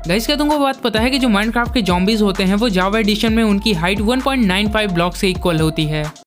Guys क्या तुमको बात पता है कि जो माइनक्राफ्ट के ज़ॉम्बीज होते हैं वो जावा एडिशन में उनकी हाइट 1.95 ब्लॉक से इक्वल होती है।